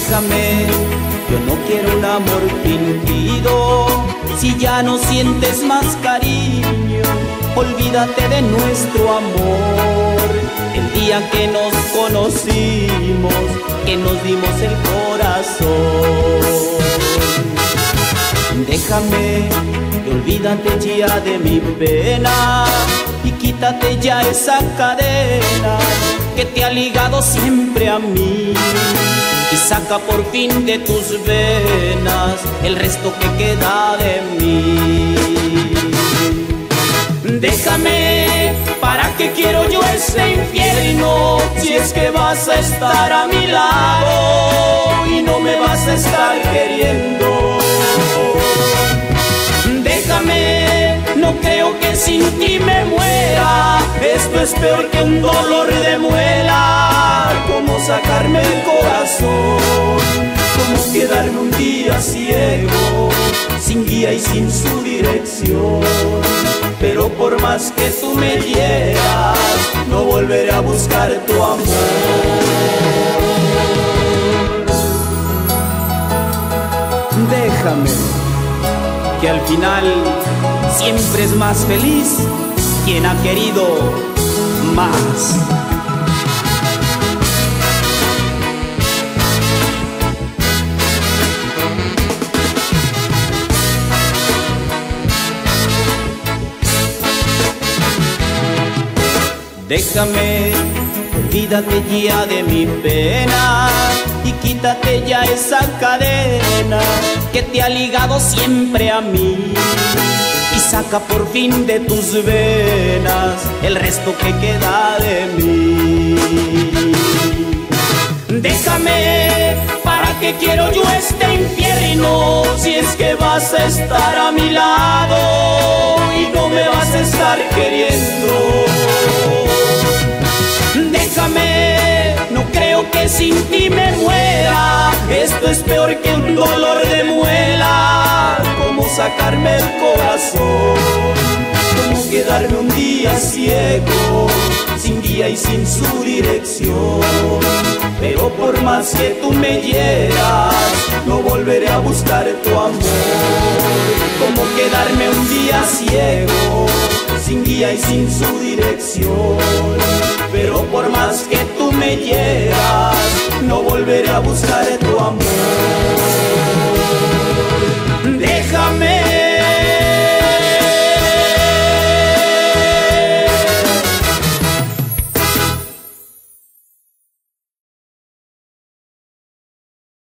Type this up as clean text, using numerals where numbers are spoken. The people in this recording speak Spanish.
Déjame, yo no quiero un amor fingido. Si ya no sientes más cariño, olvídate de nuestro amor. El día que nos conocimos, que nos dimos el corazón. Déjame, y olvídate ya de mi pena, y quítate ya esa cadena que te ha ligado siempre a mí. Y saca por fin de tus venas el resto que queda de mí. Déjame, ¿para qué quiero yo ese infierno? Si es que vas a estar a mi lado y no me vas a estar queriendo. Déjame, no creo que sin ti me muera. Esto es peor que un dolor de muela. Cómo sacarme el corazón, cómo quedarme un día ciego, sin guía y sin su dirección. Pero por más que tú me hieras, no volveré a buscar tu amor. Déjame, que al final siempre es más feliz quien ha querido más. Déjame, olvídate ya de mi pena y quítate ya esa cadena que te ha ligado siempre a mí. Y saca por fin de tus venas el resto que queda de mí. Déjame, ¿para qué quiero yo este infierno? Si es que vas a estar a mi lado y no me vas a estar queriendo. Déjame, no creo que sin ti me muera. Esto es peor que un dolor de muela. Cómo sacarme el corazón, cómo quedarme un día ciego, sin guía y sin su dirección. Pero por más que tú me hieras, no volveré a buscar tu amor. Cómo quedarme un día ciego, sin guía y sin su dirección. Pero por más que tú me hieras, no volveré a buscar tu amor.